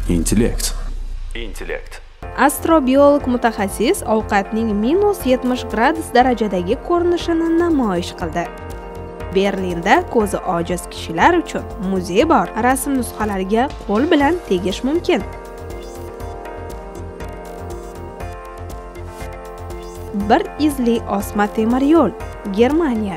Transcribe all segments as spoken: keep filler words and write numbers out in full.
Intellekt. Intellekt. Astrobiolog mutaxassis ovqatning minus yetmish gradus darajadagi ko'rinishini namoyish qildi. Berlinda ko'zi ojiz kishilar uchun muzey bor. Rasm nusxalariga qo'l bilan tegish mumkin. Bir izli osma temir yo'l, Germaniya.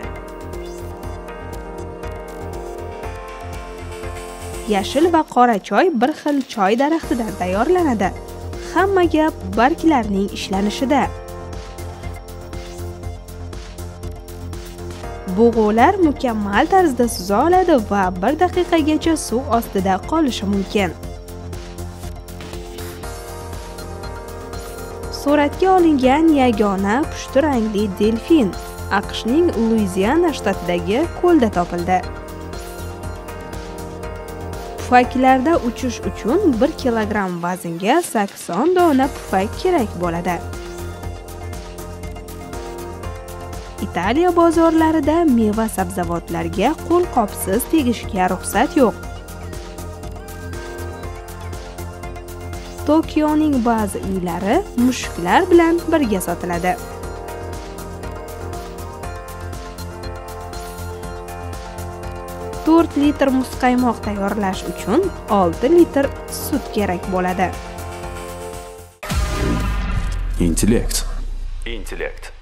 Yashil va qora choy bir xil choy daraxtidan tayyorlanadi. Hamma gap barglarning ishlanishida. Bug'ular mukammal tarzda suza oladi va bir daqiqagacha suv ostida qolishi mumkin. Suratga olingan yagona pushti rangli delfin AQShning Luiziana shtatidagi ko'lda topildi. Pufaklarda uchish uchun bir kilogramm vaznga sakson dona pufak kerak bo'ladi. Italiya bozorlarida meva-sabzavotlarga qo'lqopsiz tegishga ruxsat yo'q. Tokioning ba'zi uylari mushuklar bilan birga sotiladi. to'rt litr muzqaymoq tayyorlash uchun olti litr sut kerak bo'ladi. Intellekt. Intellekt.